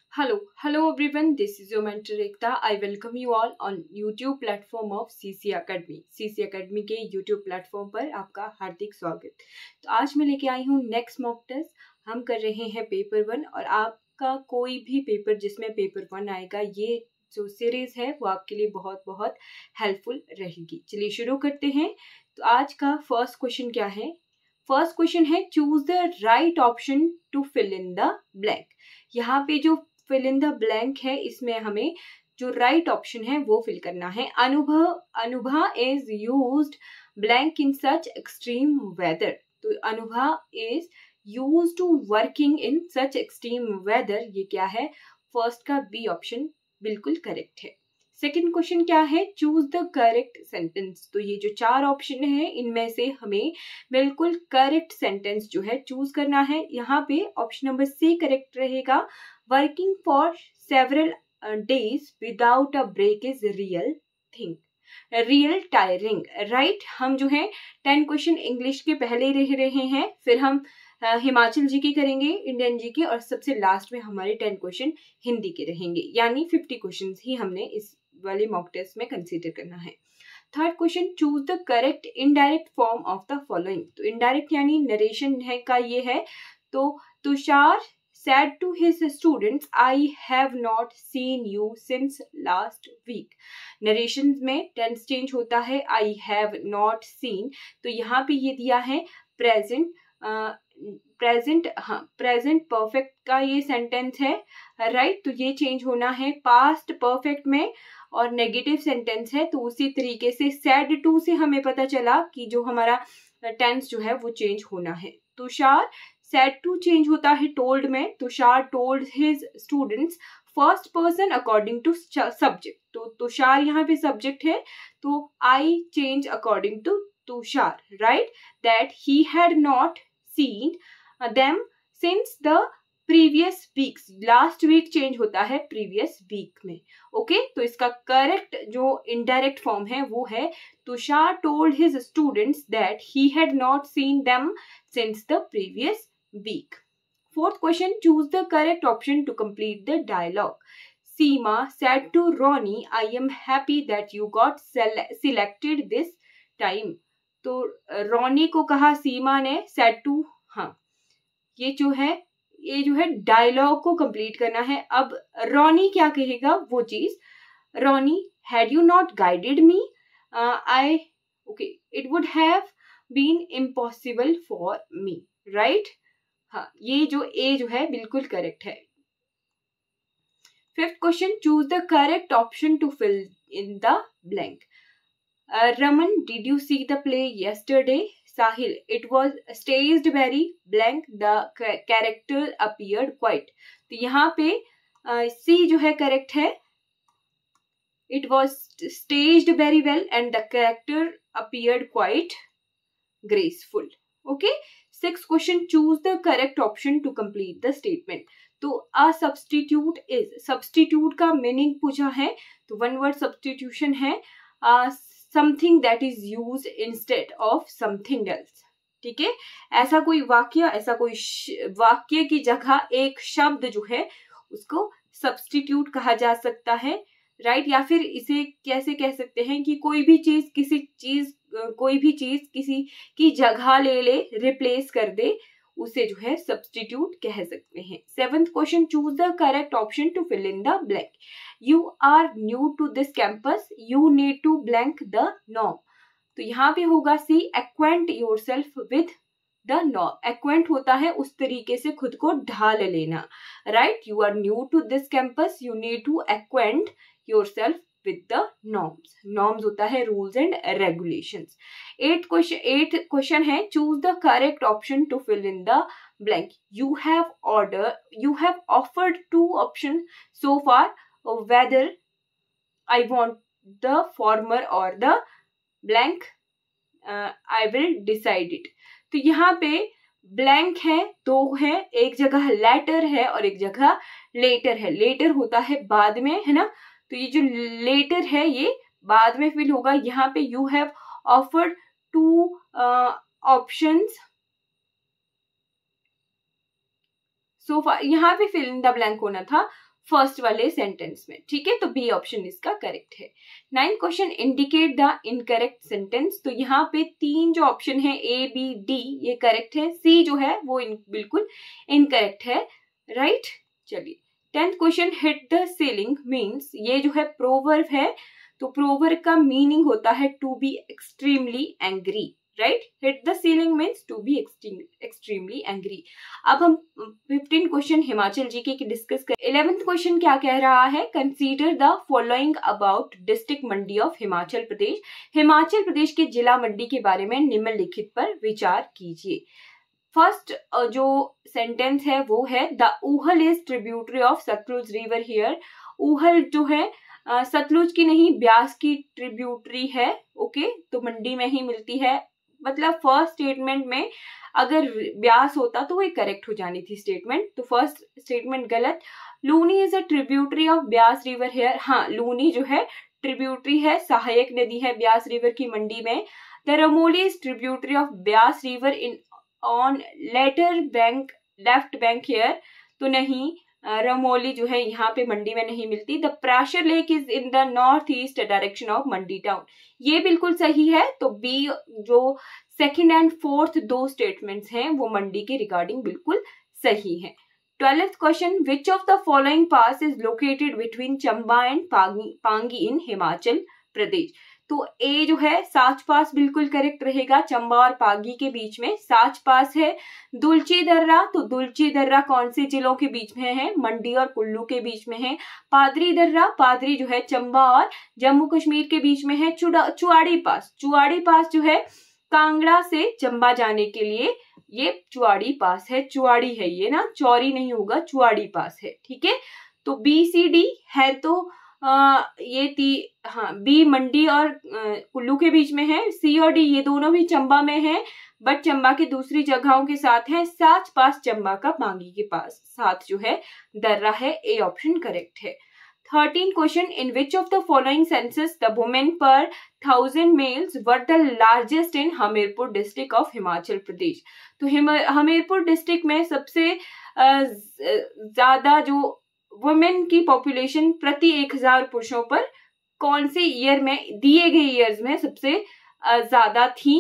Hello everyone. This is your mentor Ekta. I welcome you all on YouTube platform of CC Academy. CC Academy के YouTube platform पर आपका हार्दिक स्वागत। तो आज मैं लेके आई हूँ नेक्स्ट मॉक टेस्ट। हम कर रहे हैं पेपर 1 और आपका कोई भी पेपर जिसमें पेपर 1 आएगा, ये जो सीरीज है वो आपके लिए बहुत बहुत हेल्पफुल रहेगी। चलिए शुरू करते हैं। तो आज का फर्स्ट क्वेश्चन क्या है? फर्स्ट क्वेश्चन है choose the right option to fill in the blank. यहाँ पे जो फिल इन द ब्लैंक है, इसमें हमें जो राइट ऑप्शन है वो फिल करना है। Anubha is used blank in such extreme weather. तो Anubha is used to working in such extreme weather, ये क्या है? फर्स्ट का बी ऑप्शन बिल्कुल करेक्ट है। सेकेंड क्वेश्चन क्या है? Choose the correct sentence. तो ये जो 4 ऑप्शन है इनमें से हमें बिल्कुल करेक्ट सेंटेंस जो है चूज करना है। यहाँ पे ऑप्शन नंबर सी करेक्ट रहेगा। Working for several days without a break is real tiring, right. हम जो है 10 क्वेश्चन इंग्लिश के पहले रह रहे हैं, फिर हम हिमाचल जी के करेंगे, इंडियन जी के, और सबसे लास्ट में हमारे 10 क्वेश्चन हिंदी के रहेंगे। यानी 50 क्वेश्चन ही हमने इस वाले मॉक टेस्ट में कंसीडर करना है। Third question, choose the correct indirect form of the following. तो इनडायरेक्ट यानी नरेशन है का ये है। तो Tushar said to his students, I have not seen you since last week. Narration में टेंस चेंज होता है, I have not seen। तो यहाँ पे ये दिया है प्रेजेंट प्रेजेंट परफेक्ट का ये सेंटेंस है, राइट। तो ये चेंज होना है पास्ट परफेक्ट में, और नेगेटिव सेंटेंस है। तो उसी तरीके से said to से हमें पता चला कि जो हमारा टेंस जो है वो चेंज होना है। तुषार said to चेंज होता है told में। Tushar told his students, first person according to subject. तो तुषार यहाँ पे सब्जेक्ट है, तो I change according to Tushar, right, that he had not seen them since the previous weeks. Last week change होता है प्रीवियस वीक में। ओके, तो इसका करेक्ट जो इनडायरेक्ट फॉर्म है वो है Tushar told his students that he had not seen them since the previous week. Fourth question, choose the correct option to complete the dialogue. Seema said to Ronnie, I am happy that you got selected this time. तो रोनी को कहा सीमा ने, said to, हाँ, ये जो है dialogue को complete करना है। अब रोनी क्या कहेगा वो चीज, रोनी, had you not guided me, it would have been impossible for me, right? हाँ, ये जो ए जो है बिल्कुल करेक्ट है। Fifth question, choose the correct option to fill in the blank. Raman, did you see the play yesterday? Sahil, it was staged very blank, the character appeared quite. तो यहाँ पे सी जो है करेक्ट है। It was staged very well and the character appeared quite graceful. Okay. Six question, choose the correct option to complete the statement. तो a substitute is, substitute का meaning पूछा है, तो वन वर्ड सब्स्टिट्यूशन है something that is used instead of something else. ठीक है, ऐसा कोई वाक्य की जगह एक शब्द जो है उसको सब्स्टिट्यूट कहा जा सकता है, राइट। या फिर इसे कैसे कह सकते हैं कि कोई भी चीज किसी की जगह ले रिप्लेस कर दे, उसे जो है सब्स्टिट्यूट कह सकते हैं। Seventh question, choose the correct option to fill in the blank. You are new to this campus, you need to blank the norm. तो यहाँ पे होगा C, acquaint yourself with the norm. Acquaint होता है उस तरीके से खुद को ढाल लेना, right. You are new to this campus, you need to acquaint yourself with the norms. Norms होता है rules and regulations. Eighth question है, choose the correct option to fill in the blank. You have offered 2 options so far, whether I want the former or the blank, I will decide it. तो यहाँ पे blank है, 2 है, एक जगह letter है और एक जगह लेटर है। लेटर होता है बाद में, है ना। तो ये जो लेटर है ये बाद में फिल होगा। यहाँ पे you have offered 2 options so far, यहाँ पे फिल इन द ब्लैंक होना था फर्स्ट वाले सेंटेंस में, ठीक है। तो बी ऑप्शन इसका करेक्ट है। 9th question, indicate the incorrect sentence. तो यहाँ पे 3 जो ऑप्शन है ए बी डी ये करेक्ट है, सी जो है वो बिल्कुल इनकरेक्ट है, राइट। चलिए 10th question, hit the ceiling means, ये जो है प्रोवर्ब है, तो प्रोवर्ब का मीनिंग होता है to be extremely angry, right. Hit the ceiling means to be extremely angry. अब हम 15 क्वेश्चन हिमाचल जीके की डिस्कस कर। 11th क्वेश्चन क्या कह रहा है, consider the following about district Mandi of Himachal Pradesh. Himachal Pradesh के जिला मंडी के बारे में निम्नलिखित पर विचार कीजिए। फर्स्ट जो सेंटेंस है वो है, the Uhl is tributary of Sutlej river here. Uhl जो है सतलुज की नहीं, ब्यास की ट्रिब्यूटरी है, ओके, तो मंडी में ही मिलती है। मतलब फर्स्ट स्टेटमेंट में अगर ब्यास होता तो वो करेक्ट हो जानी थी स्टेटमेंट, तो फर्स्ट स्टेटमेंट गलत। Luni is a tributary of Beas river here. हाँ, लूनी जो है ट्रिब्यूटरी है, सहायक नदी है ब्यास रिवर की मंडी में। The Ramoli is tributary of Beas river in on letter bank left bank here. तो नहीं, रमोली जो है यहाँ पे मंडी में नहीं मिलती। The Prashar lake is in the north east direction of Mandi town, ये बिल्कुल सही है। तो बी जो 2nd and 4th 2 स्टेटमेंट्स हैं वो मंडी के रिगार्डिंग बिल्कुल सही है। 12th question, which of the following pass is located between Chamba and Pangi in Himachal Pradesh. तो ए जो है साच पास बिल्कुल करेक्ट रहेगा, चंबा और पांगी के बीच में साच पास है। दुलची दर्रा, तो दुलची दर्रा कौन से जिलों के बीच में है, मंडी और कुल्लू के बीच में है। पादरी दर्रा, पादरी जो है चंबा और जम्मू कश्मीर के बीच में है। चुआड़ी पास, चुआड़ी पास जो है कांगड़ा से चंबा जाने के लिए ये चुआड़ी पास है, चुआड़ी है ये ना, चौरी नहीं होगा, चुआड़ी पास है, ठीक है। तो बी सी डी है, तो हाँ, बी मंडी और कुल्लू के बीच में है। सी और डी ये दोनों भी चंबा में है, बट चंबा की दूसरी जगहों के साथ है। साच पास चंबा का पांगी के पास साथ जो है दर्रा है, ए ऑप्शन करेक्ट है। 13 question, in which of the following census the women per 1000 males were the largest in Hamirpur district of Himachal Pradesh. तो हमीरपुर डिस्ट्रिक्ट में सबसे ज्यादा जो वुमेन की पॉपुलेशन प्रति 1000 पुरुषों पर कौन से ईयर में, दिए गए ईयर्स में सबसे ज्यादा थी।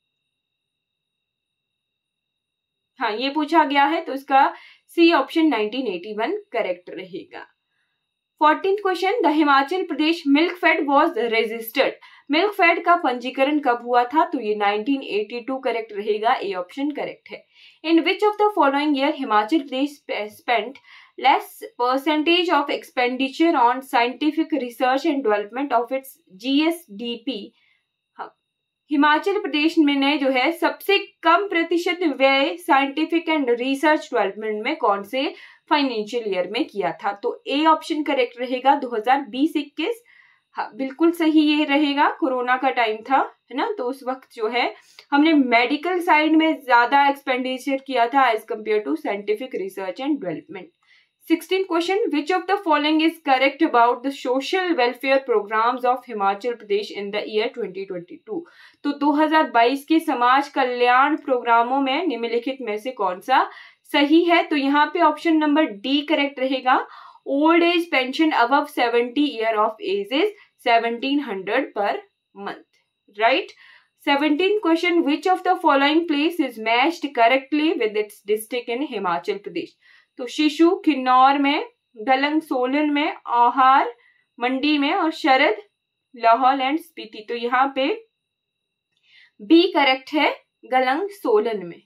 हाँ, ये पूछा गया है, तो इसका सी ऑप्शन 1981 करेक्ट रहेगा। 14th question, the Himachal Pradesh milkfed was registered. Milkfed का पंजीकरण कब हुआ था, तो ये 1982 करेक्ट रहेगा, ए ऑप्शन करेक्ट है। In which of the following year Himachal Pradesh spent less percentage of expenditure on scientific research and development of its GSDP। Himachal Pradesh में ने जो है सबसे कम प्रतिशत व्यय साइंटिफिक एंड रिसर्च डेवलपमेंट में कौन से फाइनेंशियल ईयर में किया था, तो ए ऑप्शन करेक्ट रहेगा 2020-21। हाँ, बिल्कुल सही ये रहेगा, कोरोना का टाइम था, है ना, तो उस वक्त जो है हमने मेडिकल साइड में ज्यादा एक्सपेंडिचर किया था as compared to scientific research and development. 16th question, which of the following is correct about the social welfare programs of Himachal Pradesh in the year 2022। तो 2022 के समाज कल्याण प्रोग्रामों में निम्नलिखित में से कौन सा सही है, तो यहाँ पे ऑप्शन नंबर डी करेक्ट रहेगा। Old age pension above 70 year of age is 1700 per month, right. 17th question, which of the following place is matched correctly with its district in Himachal Pradesh. तो शिशु किन्नौर में, गलंग सोलन में, औहार मंडी में और शरद लाहौल एंड स्पीति। तो यहाँ पे बी करेक्ट है, गलंग सोलन में।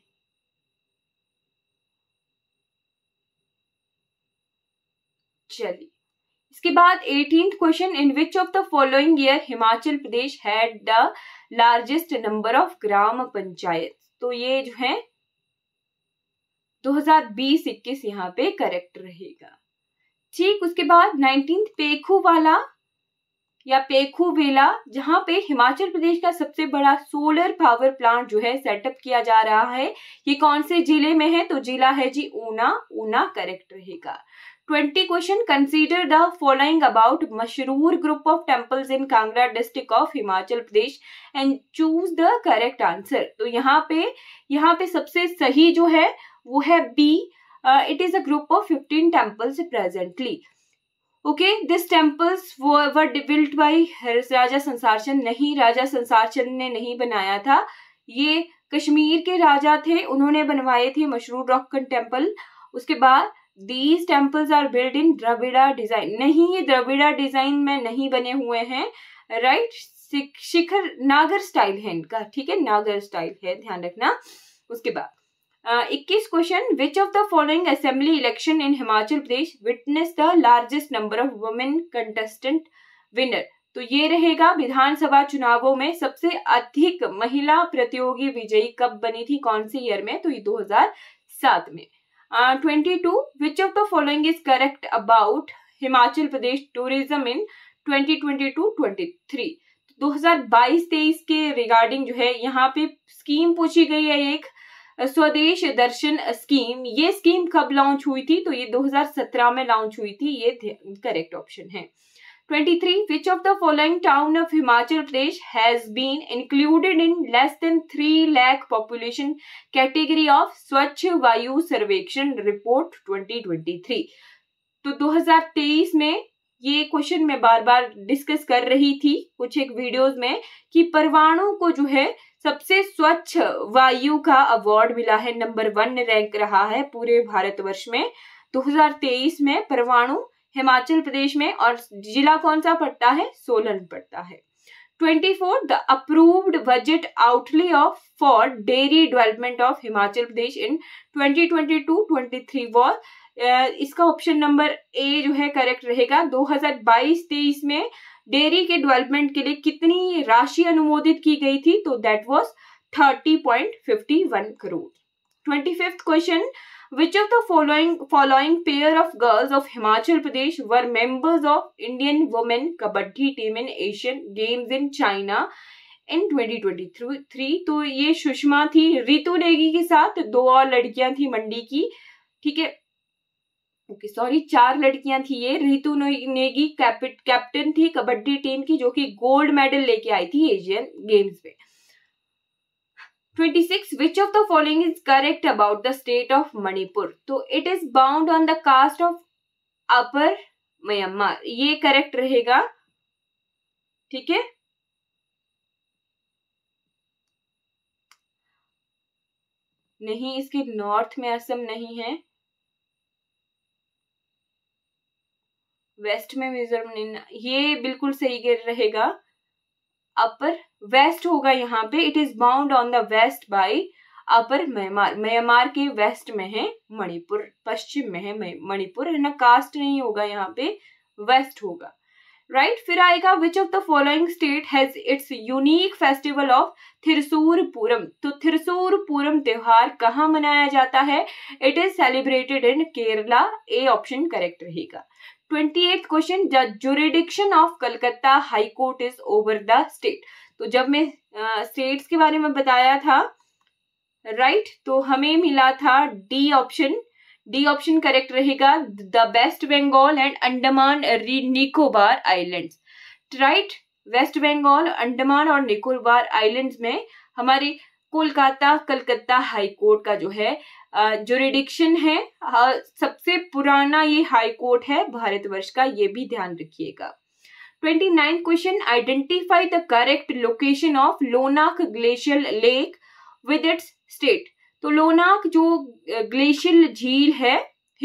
चलिए इसके बाद 18th question, in which of the following year Himachal Pradesh had the largest number of gram panchayat. तो ये जो है 2020-21 यहाँ पे करेक्ट रहेगा, ठीक। उसके बाद 19th पेखू वाला या पेखू वेला, जहां पे हिमाचल प्रदेश का सबसे बड़ा सोलर पावर प्लांट जो है सेटअप किया जा रहा है, ये कौन से जिले में है, तो जिला है जी ऊना, ऊना करेक्ट रहेगा। 20 question, consider the following about Masroor group of temples in Kangra district of Himachal Pradesh and choose the correct answer. तो यहाँ पे सबसे सही जो है वो है B, it is a group of 15 temples presently. Okay, this temples were built by Raja Sansar Chand. नहीं, राजा संसारचंद ने नहीं बनाया था, ये कश्मीर के राजा थे, उन्होंने बनवाए थे मशरूर रॉक टेम्पल। उसके बाद these temples are build in Dravida design. नहीं, ये द्रविड़ा डिजाइन में नहीं बने हुए हैं, राइट। शिखर नागर स्टाइल है इनका, ठीक है, नागर स्टाइल है, ध्यान रखना। उसके बाद 21 question, which of the following assembly election in Himachal Pradesh witness the largest number of women contestant winner. तो ये रहेगा विधानसभा चुनावों में सबसे अधिक महिला प्रतियोगी विजयी कब बनी थी, कौन से ईयर में, तो ये 2007 में। 22, which of the following is correct about Himachal Pradesh tourism in 2022-23। 2022-23 के रिगार्डिंग जो है यहाँ पे स्कीम पूछी गई है, एक स्वदेश दर्शन स्कीम। ये स्कीम कब लॉन्च हुई थी, तो ये 2017 में लॉन्च हुई थी, ये करेक्ट ऑप्शन है। 23, which of the following town of Himachal Pradesh has been included in less than 3 lakh population category of स्वच्छ वायु सर्वेक्षण रिपोर्ट 2023। तो 2023 में ये क्वेश्चन मैं बार बार डिस्कस कर रही थी कुछ एक वीडियोस में कि परवाणु को जो है सबसे स्वच्छ वायु का अवार्ड मिला है, नंबर 1 रैंक रहा है पूरे भारतवर्ष में 2023 में परवाणु हिमाचल प्रदेश में। और जिला कौन सा पड़ता है, सोलन पड़ता है। 24, the approved budget outlay of for dairy development of Himachal Pradesh in 2022-23 was, इसका ऑप्शन नंबर ए जो है करेक्ट रहेगा। 2022-23 में डेयरी के डेवलपमेंट के लिए कितनी राशि अनुमोदित की गई थी, तो that was 30.51 crore. 25th question, which of the following pair of girls of Himachal Pradesh were members of Indian women kabaddi team in Asian Games in China in 2023? तो ये सुषमा थी, रितु नेगी के साथ 2 और लड़कियां थी मंडी की, ठीक है, ओके सॉरी 4 लड़कियां थी ये। रितु नेगी कैप्टन थी कबड्डी टीम की, जो कि गोल्ड मेडल लेके आई थी एशियन गेम्स में। 26, which of the following is correct about the state of Manipur? तो it is bound on the caste of Upper Myanmar, ये करेक्ट रहेगा, ठीक है। नहीं, इसके नॉर्थ में असम नहीं है, वेस्ट में मिजोरम नहीं, ये बिल्कुल सही रहेगा, अपर वेस्ट होगा यहाँ पे। It is bound on the west by upper Myanmar, Myanmar के वेस्ट में है मणिपुर, पश्चिम में है मणिपुर, है ना, कास्ट नहीं होगा यहाँ पे, वेस्ट होगा, राइट। फिर आएगा which of the following state has its unique festival of Thrissur Pooram. तो थिरसूर पूरम त्योहार कहाँ मनाया जाता है, it is celebrated in Kerala, A option correct रहेगा। 28th question, the jurisdiction of Calcutta high court is over the state. तो जब मैं स्टेट्स के बारे में बताया था, राइट, तो हमें मिला था D option, D option correct रहेगा, the west Bengal and Andaman Nicobar islands, right. West Bengal, Andaman और निकोबार आइलैंड्स में हमारे कोलकाता कलकत्ता हाई कोर्ट का जो है जुरिडिक्शन है, सबसे पुराना ये हाई कोर्ट है भारतवर्ष का, ये भी ध्यान रखिएगा। 29 question, identify the correct location of Lhonak glacial lake with its state. तो लोनाक जो ग्लेशियल झील है,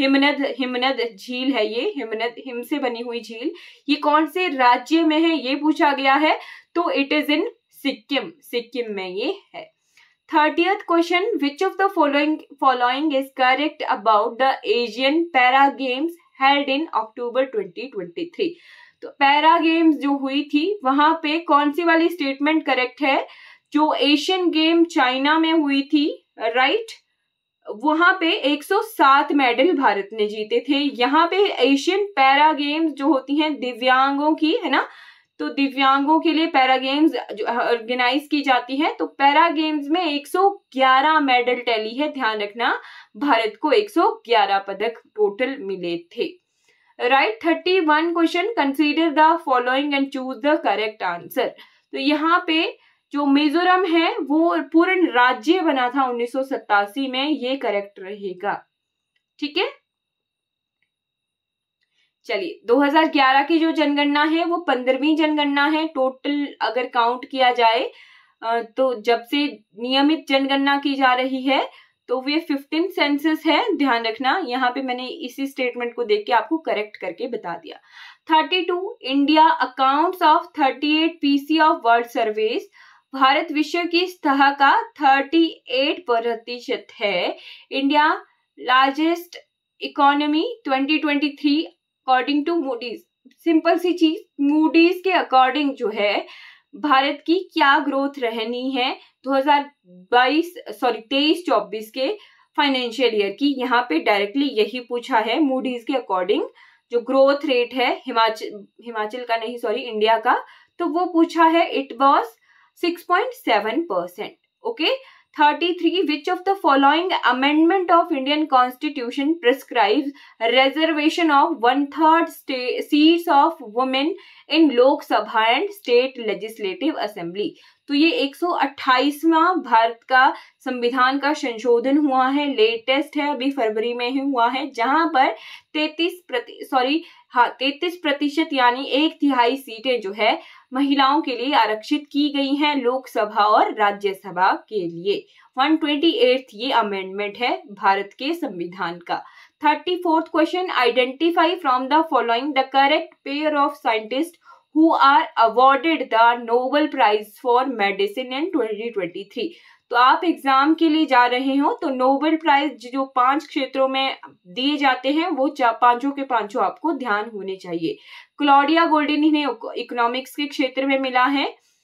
हिमनद झील है, ये हिम से बनी हुई झील, ये कौन से राज्य में है ये पूछा गया है, तो it is in Sikkim, Sikkim में ये है। 30th question, which of the following is correct about the Asian para games held in October 2023। तो पैरा गेम्स जो हुई थी वहां पे कौन सी वाली स्टेटमेंट करेक्ट है, जो एशियन गेम चाइना में हुई थी, राइट, वहां पे 107 मेडल भारत ने जीते थे। यहाँ पे एशियन पैरा गेम्स जो होती हैं दिव्यांगों की, है ना, तो दिव्यांगों के लिए पैरा गेम्स ऑर्गेनाइज की जाती है, तो पैरा गेम्स में 111 मेडल टैली है, ध्यान रखना, भारत को 111 पदक टोटल मिले थे, right. 31 question, consider the following and choose the correct answer. तो यहाँ पे जो मिजोरम है वो पूर्ण राज्य बना था 1987 में, ये करेक्ट रहेगा, ठीक है। चलिए 2011 की जो जनगणना है वो 15वीं जनगणना है टोटल अगर काउंट किया जाए तो जब से नियमित जनगणना की जा रही है तो ये 15 सेंसस है, ध्यान रखना। यहाँ पे मैंने इसी स्टेटमेंट को देख के आपको करेक्ट करके बता दिया। 32 India accounts of 38 PC of world surface, भारत विश्व की सतह का 38% है। India largest economy 2023 according to Moody's. Simple सी चीज, मूडीज के अकॉर्डिंग जो है भारत की क्या ग्रोथ रहनी है 23-24 के फाइनेंशियल ईयर की। यहाँ पे डायरेक्टली यही पूछा है, मूडीज के अकॉर्डिंग जो ग्रोथ रेट है हिमाचल का नहीं सॉरी इंडिया का, तो वो पूछा है it was 6.7%। Okay. 33 which of the following amendment of Indian Constitution prescribes reservation of 1/3 seats of women in Lok Sabha and State Legislative Assembly। तो ये 128वां भारत का संविधान का संशोधन हुआ है, लेटेस्ट है, अभी फरवरी में ही हुआ है, जहां पर 33% यानी 1/3 सीटें जो है महिलाओं के लिए आरक्षित की गई हैं लोकसभा और राज्यसभा के लिए। 128th ये अमेंडमेंट है भारत के संविधान का। 34th question, identify from the following the correct pair of scientist who are awarded the Nobel Prize for Medicine in 2023। तो आप एग्जाम के लिए जा रहे हो तो नोबेल प्राइज जो 5 क्षेत्रों में दिए जाते हैं वो पांचों के पांचों आपको ध्यान होने चाहिए। क्लॉडिया गोल्डिन इन्हें इकोनॉमिक्स के क्षेत्र में मिला है।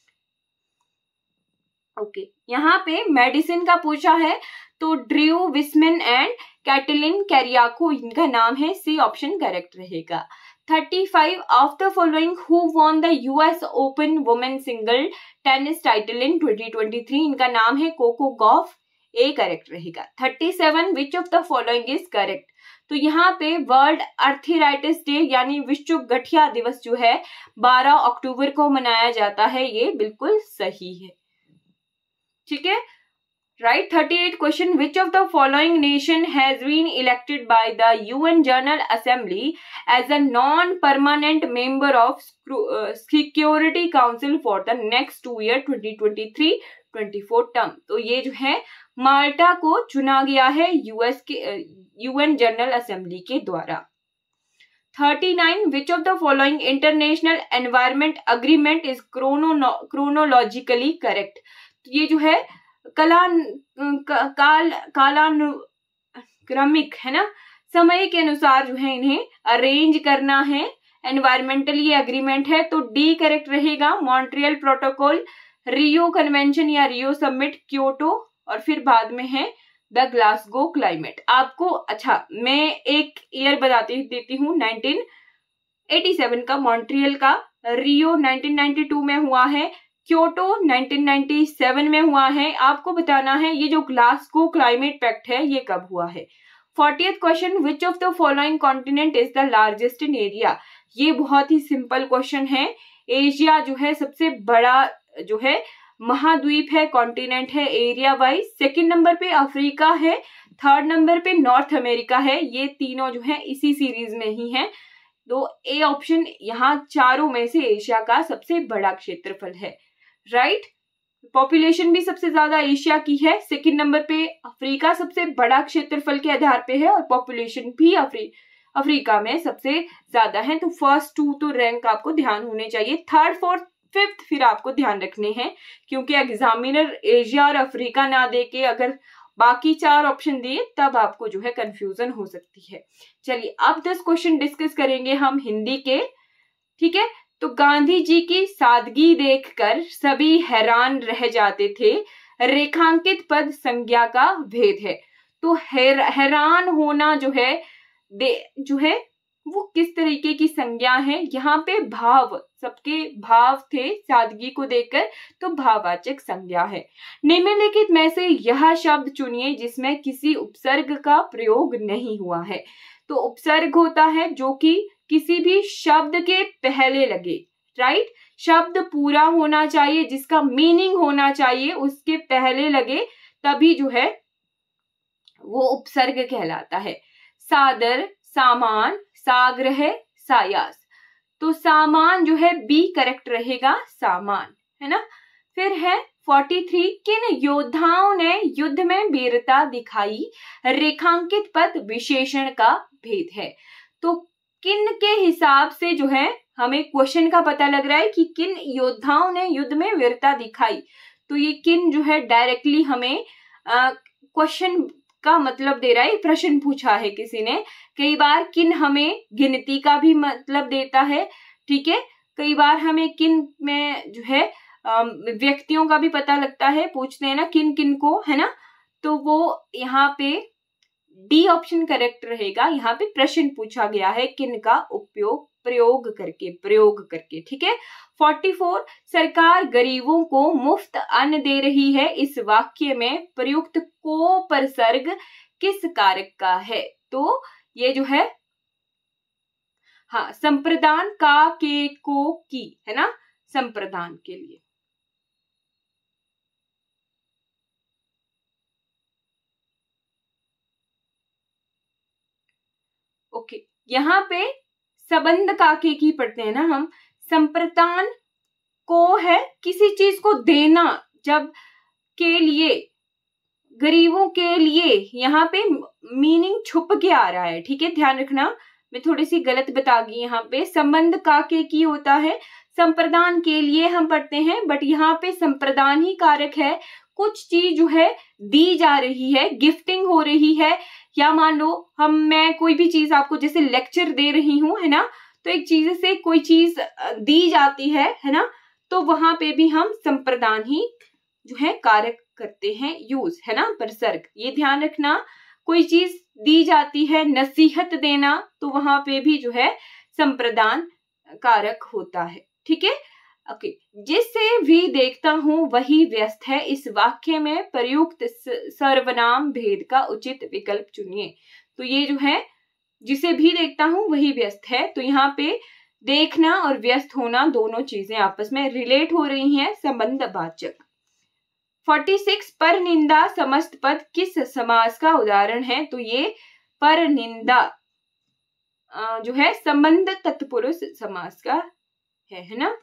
ओके, यहाँ पे मेडिसिन का पूछा है तो Drew Weissman and Katalin Kariko इनका नाम है, सी ऑप्शन करेक्ट रहेगा। 35 of the following who won the US Open Women Single Tennis Title in 2023 इनका नाम है कोको गॉफ, ए करेक्ट रहेगा। 37 which of the following is correct। तो यहाँ पे वर्ल्ड आर्थराइटिस डे यानी विश्व गठिया दिवस जो है 12 अक्टूबर को मनाया जाता है, ये बिल्कुल सही है। ठीक है, right। 38 question, which of the following nation has been elected by the UN General Assembly as a non-permanent member of Security Council for the next 2 year 2023-24 term। तो ये जो है माल्टा को चुना गया है यूएस के UN जनरल असेंबली के द्वारा। 39 which of the following international environment agreement is chronologically correct। तो ये जो है कालानुक्रमिक है ना, समय के अनुसार जो है इन्हें अरेंज करना है। एनवायरमेंटल ये एग्रीमेंट है तो डी करेक्ट रहेगा। मॉन्ट्रियल प्रोटोकॉल, रियो कन्वेंशन या रियो समिट, क्योटो और फिर बाद में है द ग्लासगो क्लाइमेट। आपको अच्छा मैं एक ईयर देती हूँ, 1987 का मॉन्ट्रियल का, रियो 1992 में हुआ है, क्योटो 1997 में हुआ है। आपको बताना है ये जो ग्लासगो क्लाइमेट पैक्ट है ये कब हुआ है। 40th question, which of the following continent is the largest in area. ये बहुत ही सिंपल क्वेश्चन है। एशिया जो है सबसे बड़ा जो है महाद्वीप है, कॉन्टिनेंट है एरिया वाइज। सेकंड नंबर पे अफ्रीका है, थर्ड नंबर पे नॉर्थ अमेरिका है। ये तीनों जो है इसी सीरीज में ही है, तो ए ऑप्शन यहाँ चारों में से एशिया का सबसे बड़ा क्षेत्रफल है, राइट। पॉपुलेशन भी सबसे ज्यादा एशिया की है, सेकंड नंबर पे अफ्रीका सबसे बड़ा क्षेत्रफल के आधार पे है और पॉपुलेशन भी अफ्रीका में सबसे ज्यादा है। तो फर्स्ट 2 तो रैंक आपको ध्यान होने चाहिए, थर्ड फोर्थ फिफ्थ फिर आपको ध्यान रखने हैं, क्योंकि एग्जामिनर एशिया और अफ्रीका ना दे के अगर बाकी 4 ऑप्शन दिए तब आपको जो है कंफ्यूजन हो सकती है। चलिए अब 10 क्वेश्चन डिस्कस करेंगे हम हिंदी के, ठीक है। तो गांधी जी की सादगी देखकर सभी हैरान रह जाते थे, रेखांकित पद संज्ञा का भेद है। तो हैरान होना जो है वो किस तरीके की संज्ञा है, यहाँ पे भाव, सबके भाव थे सादगी को देखकर, तो भाववाचक संज्ञा है। निम्नलिखित में से यह शब्द चुनिए जिसमें किसी उपसर्ग का प्रयोग नहीं हुआ है। तो उपसर्ग होता है जो कि किसी भी शब्द के पहले लगे, राइट। शब्द पूरा होना चाहिए, जिसका मीनिंग होना चाहिए, उसके पहले लगे तभी जो है वो उपसर्ग कहलाता है। सादर, सामान, साग्रह, सायास। तो सामान जो है बी करेक्ट रहेगा, सामान, है ना। फिर है 43, किन योद्धाओं ने युद्ध में वीरता दिखाई, रेखांकित पद विशेषण का भेद है। तो किन के हिसाब से जो है हमें क्वेश्चन का पता लग रहा है कि किन योद्धाओं ने युद्ध में वीरता दिखाई। तो ये किन जो है डायरेक्टली हमें क्वेश्चन का मतलब दे रहा है, प्रश्न पूछा है किसी ने। कई बार किन हमें गिनती का भी मतलब देता है, ठीक है। कई बार हमें किन में जो है व्यक्तियों का भी पता लगता है, पूछते हैं ना किन किन को, है ना। तो वो यहाँ पे डी ऑप्शन करेक्ट रहेगा। यहाँ पे प्रश्न पूछा गया है किन का उपयोग प्रयोग करके, ठीक है। 44, सरकार गरीबों को मुफ्त अन्न दे रही है, इस वाक्य में प्रयुक्त को परसर्ग किस कारक का है। तो ये जो है हाँ संप्रदान का के को की, है ना, संप्रदान के लिए। ओके, यहाँ पे संबंध काके की पढ़ते हैं ना हम। संप्रदान को है किसी चीज को देना, जब के लिए, गरीबों के लिए, यहाँ पे मीनिंग छुप के आ रहा है, ठीक है, ध्यान रखना। मैं थोड़ी सी गलत बता गई यहाँ पे। संबंध काके की होता है, संप्रदान के लिए हम पढ़ते हैं, बट यहाँ पे संप्रदान ही कारक है। कुछ चीज जो है दी जा रही है, गिफ्टिंग हो रही है, या मान लो मैं कोई भी चीज आपको जैसे लेक्चर दे रही हूँ, है ना, तो एक चीज से कोई चीज दी जाती है ना, तो वहां पे भी हम संप्रदान ही जो है कारक करते हैं यूज, है ना, परसर्ग। ये ध्यान रखना, कोई चीज दी जाती है, नसीहत देना, तो वहां पे भी जो है संप्रदान कारक होता है, ठीक है। ओके, जिसे भी देखता हूं वही व्यस्त है, इस वाक्य में प्रयुक्त सर्वनाम भेद का उचित विकल्प चुनिए। तो ये जो है जिसे भी देखता हूं वही व्यस्त है, तो यहाँ पे देखना और व्यस्त होना दोनों चीजें आपस में रिलेट हो रही हैं, संबंधवाचक। 46, पर निंदा समस्त पद किस समास का उदाहरण है। तो ये पर निंदा जो है संबंध तत्पुरुष समास का है ना।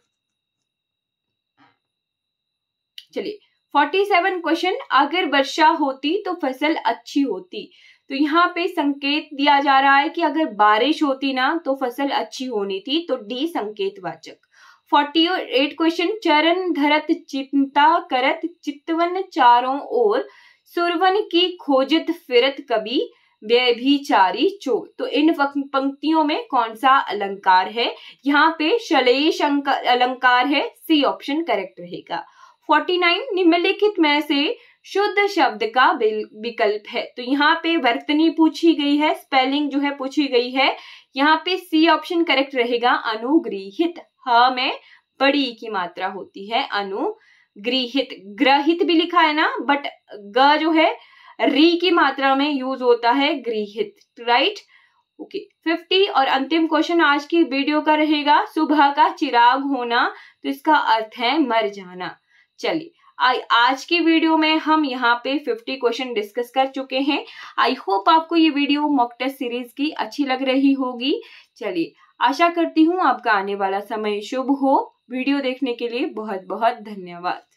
चलिए 47 क्वेश्चन, अगर वर्षा होती तो फसल अच्छी होती। तो यहाँ पे संकेत दिया जा रहा है कि अगर बारिश होती ना तो फसल अच्छी होनी थी, तो डी संकेतवाचक। 48 क्वेश्चन, चरण धरत चिंता करत चितवन चारों ओर, सुरवन की खोजत फिरत कभी व्यभिचारी चोर। तो इन पंक्तियों में कौन सा अलंकार है। यहाँ पे श्लेष अलंकार है, सी ऑप्शन करेक्ट रहेगा। 49, निम्नलिखित में से शुद्ध शब्द का विकल्प है। तो यहाँ पे वर्तनी पूछी गई है, स्पेलिंग जो है पूछी गई है, यहाँ पे सी ऑप्शन करेक्ट रहेगा, अनुगृहित। ह में बड़ी की मात्रा होती है, अनुगृहित। ग्रहित भी लिखा है ना, बट ग जो है री की मात्रा में यूज होता है, गृहित, राइट। ओके, 50 और अंतिम क्वेश्चन आज की वीडियो का रहेगा, सुबह का चिराग होना, तो इसका अर्थ है मर जाना। चलिए आज की वीडियो में हम यहाँ पे 50 क्वेश्चन डिस्कस कर चुके हैं। आई होप आपको ये वीडियो मॉक टेस्ट सीरीज की अच्छी लग रही होगी। चलिए आशा करती हूँ आपका आने वाला समय शुभ हो। वीडियो देखने के लिए बहुत बहुत धन्यवाद।